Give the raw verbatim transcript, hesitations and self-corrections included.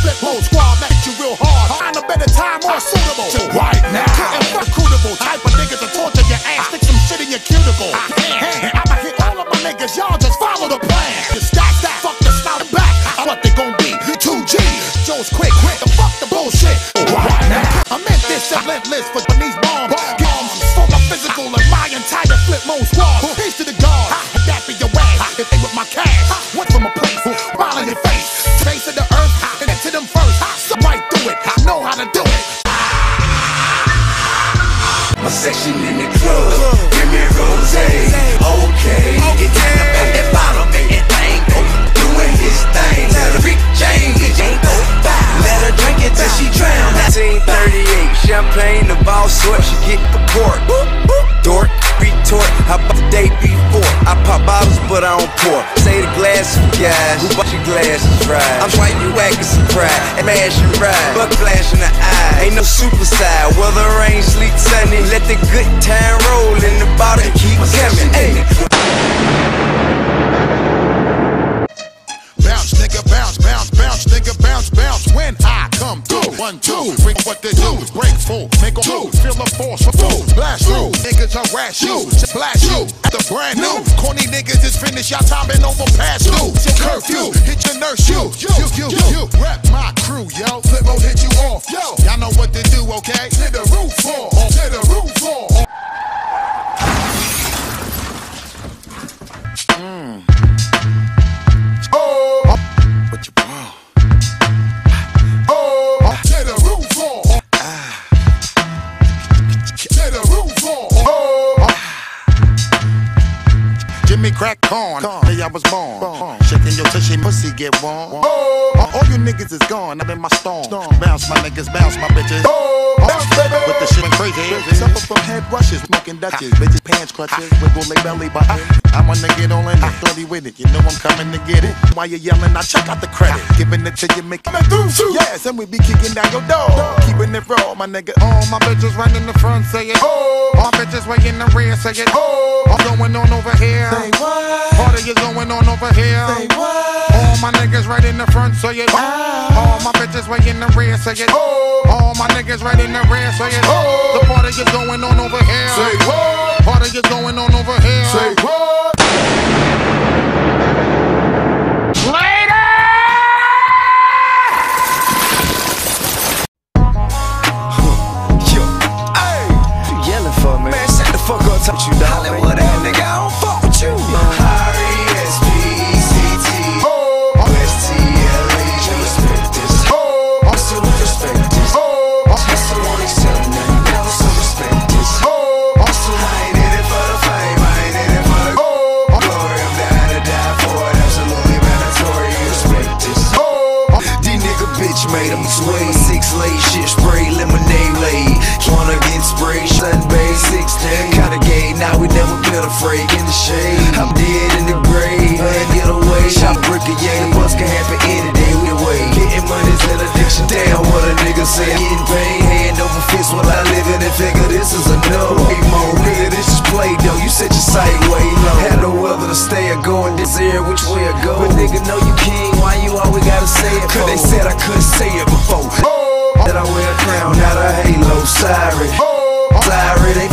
flip mode squad that you real hard. Find a better time more suitable. Right now, recruitable type of niggas to torture your ass, stick some shit in your cuticle. I'ma hit all of my niggas, y'all just follow the plan. Just stack that, fuck the snout back. What they gon' be? two G. Joe's quick, quick, the fuck the bullshit. Right now, I meant this relentless for these bombs. Bombs for my physical and my entire flip mode squad. Peace to the guard, that be your ass. If they with my cash, went from a place, smile in your face, face of the earth, and to them first. So right through it, I know how to do it. My section in the club, give me rose, okay. Get down about that bottle, make that thing go, doing his thing. Let her Rick James, it ain't go by. Let her drink it till she drown. nineteen thirty-eight, champagne, the ball sort, she get the port. Dork, retort, how about the day before? I pop bottles, but I don't pour. Say the glass for guys, who bought your glasses right? I'm white, you acting surprised, and mash and ride. Buck flash in the eye, ain't no super side. Weather, rain, sleet, sunny, let the good time roll in the bottle and keep coming. Hey. Bounce, nigga, bounce, bounce, bounce, nigga, bounce, bounce. When I come through, one, two, freak what they do. Break full, make a two, feel the force for full. Blast through, niggas harass you, just blast you. The brand new, corny niggas is finished. Y'all timing over past due. Curfew, hit your nurse, you, you, you, you, you. Rep my crew, yo. Flip mode hit you off, yo. Y'all know what to do, okay? Hit the roof fall, hit the roof fall. Mm. Oh, what you want? Oh, to the roof fall. Ah. To the roof fall. Oh. Jimmy crack corn, day I was born. born. Shaking your tushy, pussy get warm. Oh. All you niggas is gone, I'm in my storm. storm. Bounce my niggas, bounce my bitches. Oh. Bounce, baby. With the shit and crazy. Suffer from head rushes, smoking Dutches, bitches pants clutches, wiggle their belly button. I wanna get all in it, thirty with it. You know I'm coming to get it. While you yelling, I check out the credit. Giving it to you, making it through. Yes, and we be kicking down your door. Keeping it raw, my nigga. All my bitches right in the front, say it. Oh. All bitches way in the rear, say it. Oh. All going on over here. Say what? Party is going on over here. Say what? All my niggas right in the front, say it. Oh. All my bitches way in the rear, say it. Oh. All my niggas right in the rear, say it. Oh. The party is going on over here. Say what? Party is going on over here. Say what? Later! Yo, hey, you yelling for me? Man, shut the fuck up, touch you, dog. Hollywood ass nigga, I don't fuck with you. R E S P C T O S T L A, you respect this. I still respect this. I still won't accept nothing, never so respect this. I still ain't in it for the fame, I ain't in it for the glory. I'm down to die for it, absolutely mandatory, you respect this. These nigga bitch made them sway, six lay shit spray, lemonade lay. Wanna get sprayed, sunbathe, sixteen. Kinda gay, now we never been afraid. In the shade, I'm dead in the grave. Man, get away, shot brick a yeah. The bus can happen any day, we away. Getting money's an addiction, damn what a nigga say. Getting paid, hand over fist while I live in it. Figure this is a no. Way more, nigga, this is play though. You set your sight way low. Had no other to stay or go in this air, which way I go. But nigga know you king, why you always gotta say it? Cause they said I couldn't say it before. That I wear a crown, not a halo, sorry. Sorry, they